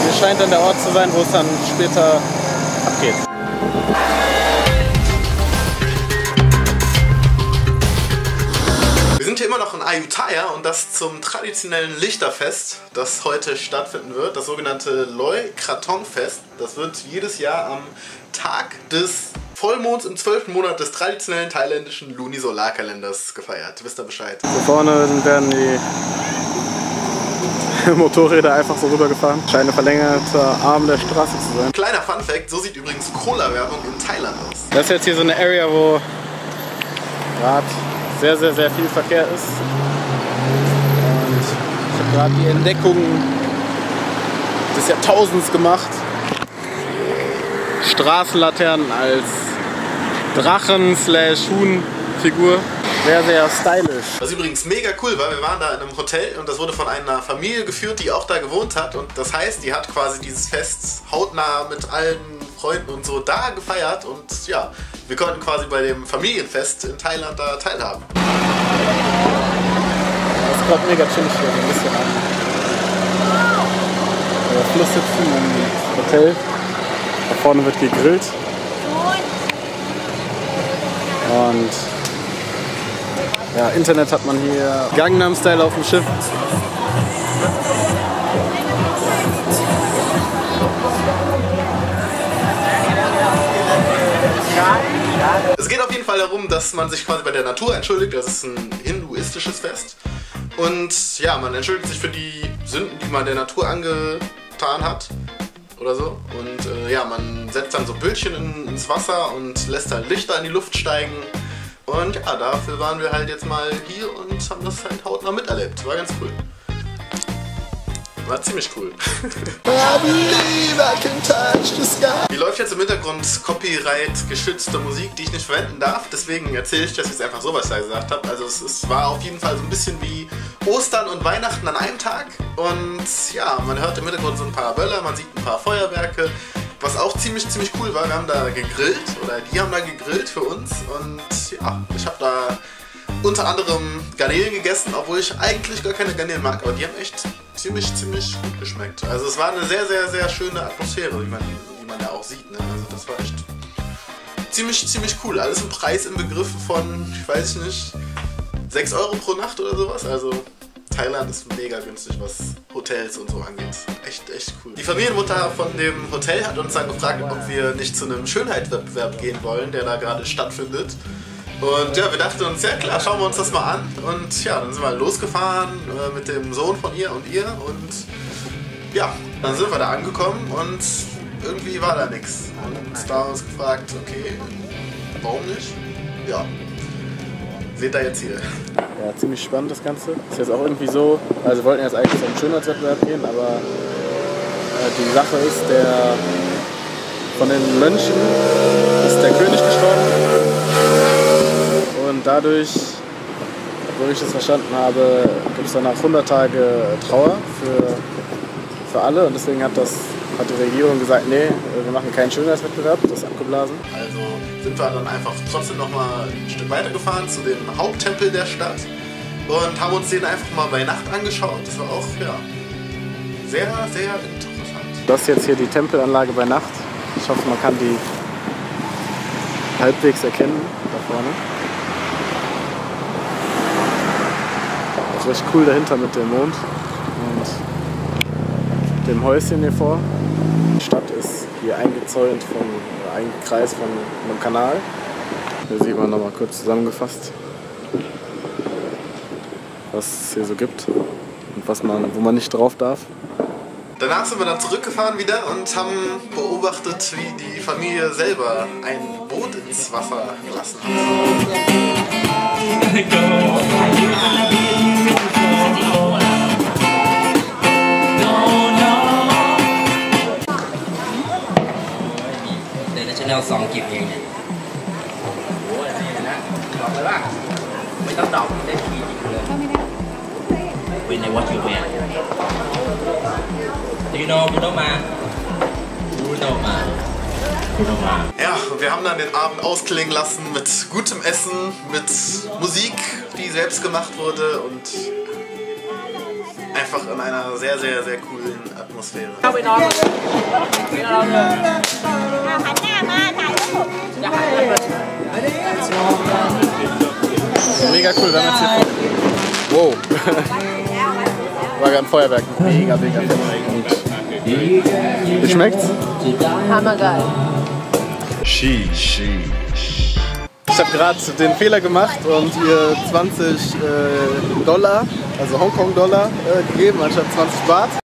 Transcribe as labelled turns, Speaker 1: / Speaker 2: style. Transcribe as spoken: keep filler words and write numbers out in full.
Speaker 1: hier scheint dann der Ort zu sein, wo es dann später abgeht.
Speaker 2: Wir sind hier immer noch in Ayutthaya und das zum traditionellen Lichterfest, das heute stattfinden wird, das sogenannte Loy Krathong Fest. Das wird jedes Jahr am Tag des Vollmonds im zwölften Monat des traditionellen thailändischen Lunisolarkalenders gefeiert. Wisst ihr Bescheid?
Speaker 1: Hier vorne werden die Motorräder einfach so rübergefahren. Scheint ein verlängerter Arm der Straße zu sein.
Speaker 2: Kleiner Funfact, so sieht übrigens Cola-Werbung in Thailand aus.
Speaker 1: Das ist jetzt hier so eine Area, wo gerade sehr, sehr, sehr viel Verkehr ist. Und ich habe gerade die Entdeckung des Jahrtausends gemacht. Straßenlaternen als Drachen-slash-Huhn-Figur. Sehr, sehr stylisch.
Speaker 2: Was übrigens mega cool war, wir waren da in einem Hotel und das wurde von einer Familie geführt, die auch da gewohnt hat. Und das heißt, die hat quasi dieses Fest hautnah mit allen Freunden und so da gefeiert. Und ja, wir konnten quasi bei dem Familienfest in Thailand da teilhaben.
Speaker 1: Das ist gerade mega chillig hier, so ein bisschen am äh, Fluss sitzen im Hotel. Da vorne wird gegrillt. Und ja, Internet hat man hier. Gangnam Style auf dem Schiff.
Speaker 2: Es geht auf jeden Fall darum, dass man sich quasi bei der Natur entschuldigt. Das ist ein hinduistisches Fest. Und ja, man entschuldigt sich für die Sünden, die man der Natur angetan hat. Oder so. Und äh, ja, man setzt dann so Bötchen in, ins Wasser und lässt halt Lichter in die Luft steigen. Und ja, dafür waren wir halt jetzt mal hier und haben das halt hautnah miterlebt. War ganz cool. War ziemlich cool. Hier läuft jetzt im Hintergrund Copyright geschützte Musik, die ich nicht verwenden darf. Deswegen erzähle ich das jetzt einfach so, was ich da gesagt habe. Also es, es war auf jeden Fall so ein bisschen wie Ostern und Weihnachten an einem Tag. Und ja, man hört im Hintergrund so ein paar Böller, man sieht ein paar Feuerwerke. Was auch ziemlich, ziemlich cool war, wir haben da gegrillt, oder die haben da gegrillt für uns. Und ja, ich habe da unter anderem Garnelen gegessen, obwohl ich eigentlich gar keine Garnelen mag. Aber die haben echt ziemlich, ziemlich gut geschmeckt. Also es war eine sehr, sehr, sehr schöne Atmosphäre, wie man, wie man ja auch sieht. Ne? Also das war echt ziemlich, ziemlich cool. Alles im Preis im Begriff von, ich weiß nicht, sechs Euro pro Nacht oder sowas. Also Thailand ist mega günstig, was Hotels und so angeht. Echt, echt cool. Die Familienmutter von dem Hotel hat uns dann gefragt, ob wir nicht zu einem Schönheitswettbewerb gehen wollen, der da gerade stattfindet. Und ja, wir dachten uns, ja klar, schauen wir uns das mal an. Und ja, dann sind wir losgefahren äh, mit dem Sohn von ihr und ihr. Und ja, dann sind wir da angekommen und irgendwie war da nichts. Und da haben wir uns gefragt, okay, warum nicht? Ja, seht ihr jetzt hier.
Speaker 1: Ja, ziemlich spannend das Ganze. Ist jetzt auch irgendwie so, also wir wollten jetzt eigentlich zum Schönheitswettbewerb gehen, aber äh, die Sache ist, der von den Mönchen ist der König gestorben und dadurch, so wie ich das verstanden habe, gibt es danach hundert Tage Trauer für, für alle und deswegen hat, das, hat die Regierung gesagt, nee, wir machen keinen Schönheitswettbewerb, das ist abgeblasen.
Speaker 2: Also sind wir dann einfach trotzdem noch mal ein Stück weiter gefahren zu dem Haupttempel der Stadt und haben uns den einfach mal bei Nacht angeschaut. Das war auch ja, sehr, sehr interessant.
Speaker 1: Das ist jetzt hier die Tempelanlage bei Nacht. Ich hoffe, man kann die halbwegs erkennen, da vorne. Das ist recht cool dahinter mit dem Mond und dem Häuschen hier vor. Die Stadt ist hier eingezäunt, von, eingekreist von einem Kanal. Hier sieht man nochmal kurz zusammengefasst, was es hier so gibt und was man, wo man nicht drauf darf.
Speaker 2: Danach sind wir dann zurückgefahren wieder und haben beobachtet, wie die Familie selber ein Boot ins Wasser gelassen hat. Ja, und wir haben dann den Abend ausklingen lassen mit gutem Essen, mit Musik, die selbst gemacht wurde und einfach einfach in einer sehr, sehr, sehr coolen Atmosphäre.
Speaker 1: Mega cool, wir haben jetzt hier... Wow. War gerade ein Feuerwerk. Mega, mega fett. Wie schmeckt's?
Speaker 3: Hammergeil.
Speaker 1: She, she. Ich habe gerade den Fehler gemacht und ihr zwanzig äh, Dollar, also Hongkong-Dollar, äh, gegeben anstatt zwanzig Baht.